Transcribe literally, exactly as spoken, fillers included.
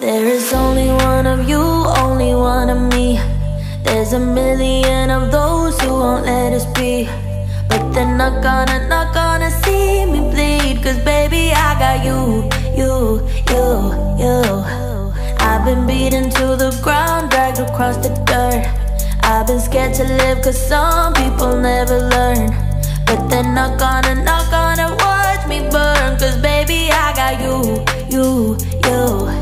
There is only one of you, only one of me. There's a million of those who won't let us be. But they're not gonna, not gonna see me bleed. Cause baby I got you, you, you, you. I've been beaten to the ground, dragged across the dirt. I've been scared to live cause some people never learn. But they're not gonna, not gonna watch me burn. Cause baby I got you, you, you.